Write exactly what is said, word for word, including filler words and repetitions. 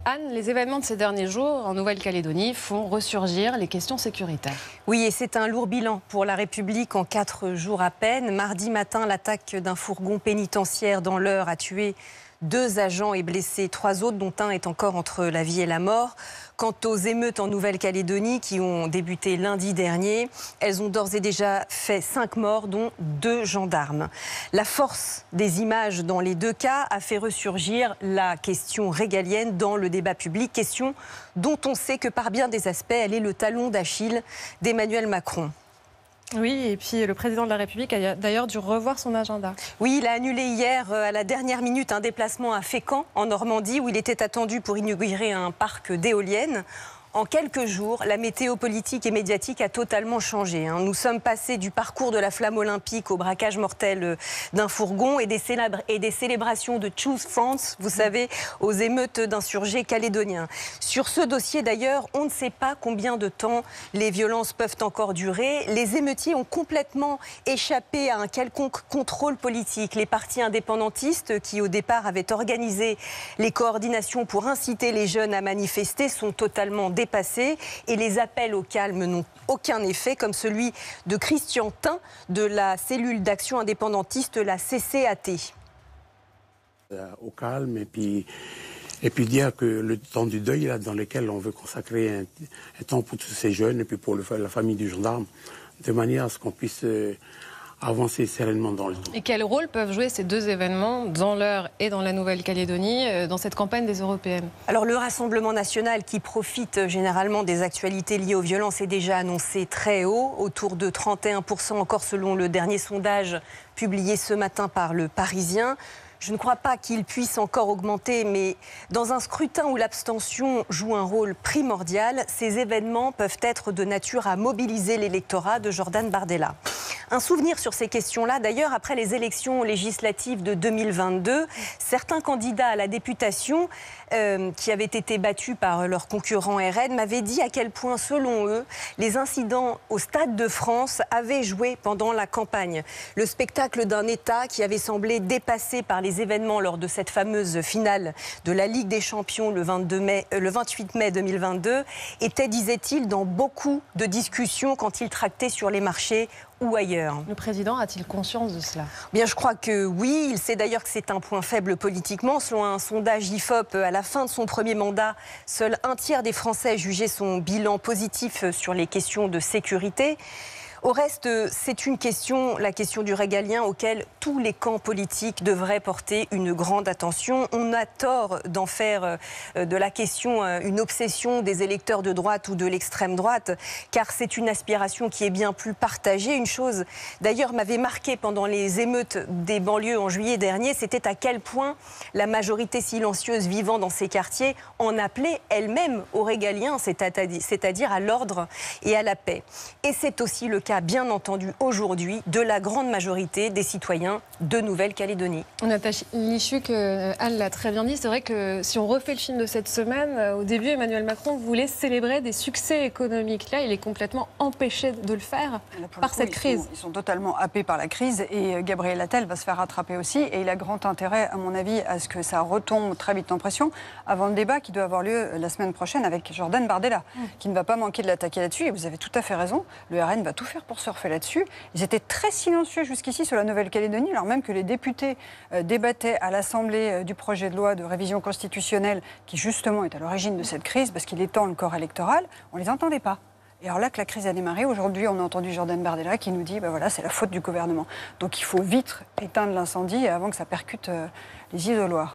Anne, les événements de ces derniers jours en Nouvelle-Calédonie font ressurgir les questions sécuritaires. Oui, et c'est un lourd bilan pour la République en quatre jours à peine. Mardi matin, l'attaque d'un fourgon pénitentiaire dans l'Eure a tué deux agents et blessé trois autres, dont un est encore entre la vie et la mort. Quant aux émeutes en Nouvelle-Calédonie qui ont débuté lundi dernier, elles ont d'ores et déjà fait cinq morts, dont deux gendarmes. La force des images dans les deux cas a fait ressurgir la question régalienne dans le débat public, question dont on sait que par bien des aspects, elle est le talon d'Achille d'Emmanuel Macron. Oui, et puis le président de la République a d'ailleurs dû revoir son agenda. Oui, il a annulé hier à la dernière minute un déplacement à Fécamp, en Normandie, où il était attendu pour inaugurer un parc d'éoliennes. En quelques jours, la météo politique et médiatique a totalement changé. Nous sommes passés du parcours de la flamme olympique au braquage mortel d'un fourgon et des, célébra- et des célébrations de Choose France, vous savez, aux émeutes d'insurgés calédoniens. Sur ce dossier d'ailleurs, on ne sait pas combien de temps les violences peuvent encore durer. Les émeutiers ont complètement échappé à un quelconque contrôle politique. Les partis indépendantistes qui au départ avaient organisé les coordinations pour inciter les jeunes à manifester sont totalement dépassés. Passé, et les appels au calme n'ont aucun effet, comme celui de Christian Tin de la cellule d'action indépendantiste, la C C A T. Au calme, et puis, et puis dire que le temps du deuil, là, dans lequel on veut consacrer un, un temps pour tous ces jeunes, et puis pour le, la famille du gendarme, de manière à ce qu'on puisse euh, avancer sereinement dans le temps. Et quel rôle peuvent jouer ces deux événements dans l'Eure et dans la Nouvelle-Calédonie dans cette campagne des Européennes? Alors le Rassemblement national, qui profite généralement des actualités liées aux violences, est déjà annoncé très haut, autour de trente et un pour cent encore selon le dernier sondage publié ce matin par Le Parisien. Je ne crois pas qu'il puisse encore augmenter, mais dans un scrutin où l'abstention joue un rôle primordial, ces événements peuvent être de nature à mobiliser l'électorat de Jordan Bardella. Un souvenir sur ces questions-là, d'ailleurs, après les élections législatives de deux mille vingt-deux, certains candidats à la députation euh, qui avaient été battus par leurs concurrents R N m'avaient dit à quel point, selon eux, les incidents au Stade de France avaient joué pendant la campagne. Le spectacle d'un État qui avait semblé dépassé par les événements lors de cette fameuse finale de la Ligue des Champions le, vingt-deux mai, euh, le vingt-huit mai deux mille vingt-deux était, disait-il, dans beaucoup de discussions quand il tractait sur les marchés ou ailleurs. Le président a-t-il conscience de cela? Bien, je crois que oui. Il sait d'ailleurs que c'est un point faible politiquement. Selon un sondage I F O P, à la fin de son premier mandat, seul un tiers des Français jugeaient son bilan positif sur les questions de sécurité. Au reste, c'est une question, la question du régalien, auquel tous les camps politiques devraient porter une grande attention. On a tort d'en faire de la question une obsession des électeurs de droite ou de l'extrême droite, car c'est une aspiration qui est bien plus partagée. Une chose, d'ailleurs, m'avait marqué pendant les émeutes des banlieues en juillet dernier, c'était à quel point la majorité silencieuse vivant dans ces quartiers en appelait elle-même au régalien, c'est-à-dire à l'ordre et à la paix. Et c'est aussi le cas, bien entendu, aujourd'hui, de la grande majorité des citoyens de Nouvelle-Calédonie. Natacha Lichuk, Anne l'a très bien dit, c'est vrai que si on refait le film de cette semaine, au début, Emmanuel Macron voulait célébrer des succès économiques. Là, il est complètement empêché de le faire Là, par coup, cette ils crise. Sont, ils sont totalement happés par la crise et Gabriel Attal va se faire rattraper aussi. Et il a grand intérêt, à mon avis, à ce que ça retombe très vite en pression avant le débat qui doit avoir lieu la semaine prochaine avec Jordan Bardella, mmh. qui ne va pas manquer de l'attaquer là-dessus. Et vous avez tout à fait raison, le R N va tout faire pour surfer là-dessus. Ils étaient très silencieux jusqu'ici sur la Nouvelle-Calédonie, alors même que les députés euh, débattaient à l'Assemblée euh, du projet de loi de révision constitutionnelle qui justement est à l'origine de cette crise parce qu'il étend le corps électoral, on ne les entendait pas. Et alors là que la crise a démarré, aujourd'hui on a entendu Jordan Bardella qui nous dit ben voilà, c'est la faute du gouvernement. Donc il faut vite éteindre l'incendie avant que ça percute euh, les isoloirs.